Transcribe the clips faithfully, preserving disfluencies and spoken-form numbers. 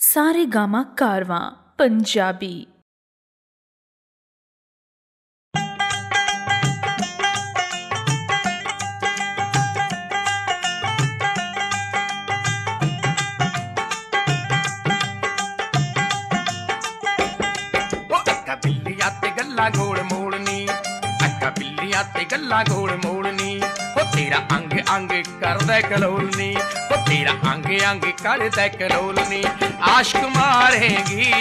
सारेगामा कारवां पंजाबी। बिल्लियां ते गल्लां गोल मोड़नी, अक्का बिल्लियां ते गल्लां गोल मोड़नी, हो तेरा अंग अंग करदा कलोलनी, हो तेरा अंग अंग करदा कलोलनी, आशिक मारेगी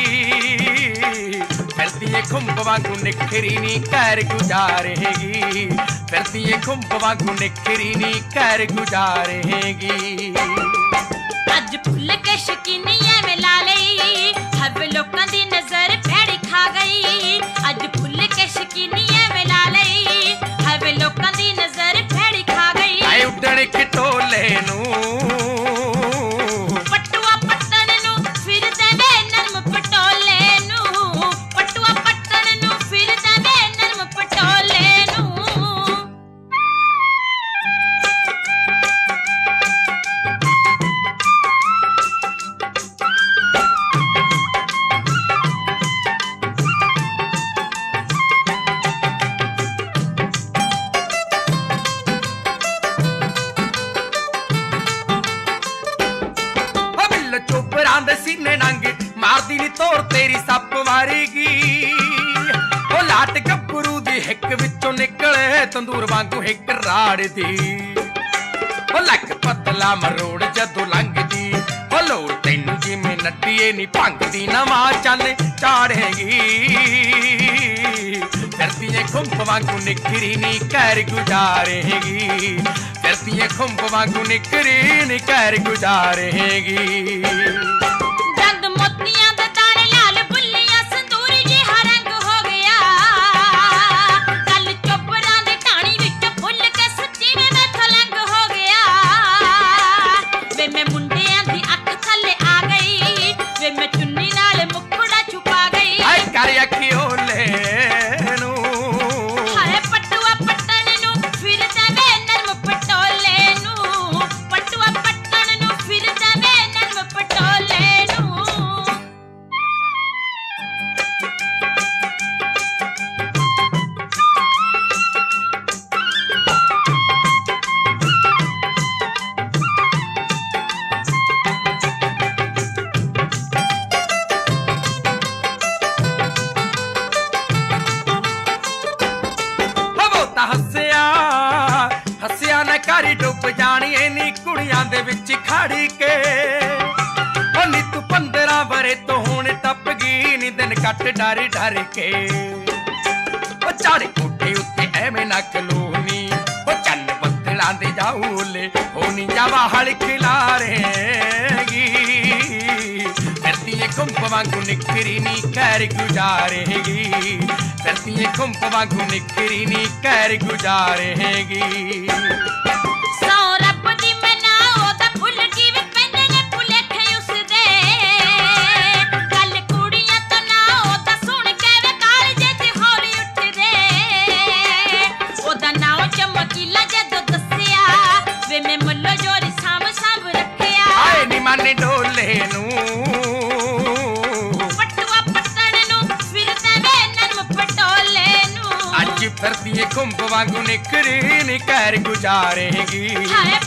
फिरती खुंब वांगू निखरी नी कर गुजारेगी, फिरती खुंब वांगू निखरी नी कर गुजारेगी। अज फुल के शकीनियां में ला लई, हब लोकां दी नजर भैड़ी खा गई। अज फुल के शकीनियां में ला लई, हब लोकां दी नजर भैड़ी खा गई। आए उड़न खटोले नू पटुआ पट्टन नू फिरदे वे नरम पटोले नू, पटुआ पट्टन नू फिरदे वे नरम पटोले नू। चोपरां दे सीने नंग मारदी नी तोड़ तेरी सप मारेगी, ओ लाट गब्बरू दी हिक विचों निकले तंदूर वांगू हिक राड़ दी, ओ लक पतला मरोड़ जदों लंघदी, ओ लोड़ तैनू जिवें नड्डीए नी भंगदी नवां चन्न चाड़ेगी। फिरती खुंब वांगू निखरी नी कर गुजारेगी, फिरती खुंब वांगू निखरी नी कर गुजारेगी। जग मोतियां दा तारे लाल बुल्लियां संदूरी जिहा रंग हो गया, कल चोपरां दे टाणी विच फुल के सच्ची में मैं थलंग हो गया। वे मैं मुंडियां दी अख थल्ले आ गई, वे मैं चुन्नी नाल मुखड़ा छुपा गई। हाय कर अखी ओले नू, हाय पटुआ पट्टन नू फिरदे वे नरम पटोले नू, पटुआ पट्टन नू फिरदे वे नरम पटोले नू। हसिया हसिया न करी डुब जानी इन्नी कुड़ियां दे विच खड़ी के, ओ नी तू पंद्रह बरे तो हुण टप गई नी दिन कट डर डर के, ओ चाड़े कोठे उत्ते एवें ना खलोनी, ओ चन्न बदलां दे जाऊले होनी जावा हल खिलारेगी। फिरती खुंब वांगू निखरी नी कर गुजारेगी, फिरती खुंब वांगू निखरी नी कर गुजारेगी। सौ रब दी मना ओदा फुल किवें पैंदे ने भुलेखे उसदे, गल कुड़ियां तो ना ओदा सुण के वे कालजे च हौली उठदे। ओदा नाम चमकीला जदों दस्सिया, वे मैं मल्लो जोरी साम साम रखिया। आए नी माने डोले नू, पटुआ पट्टन नू फिरदे वे नरम पटोले नू। अज फिरती खुंब वांगू निखरी नी कर गुजारेगी। हाय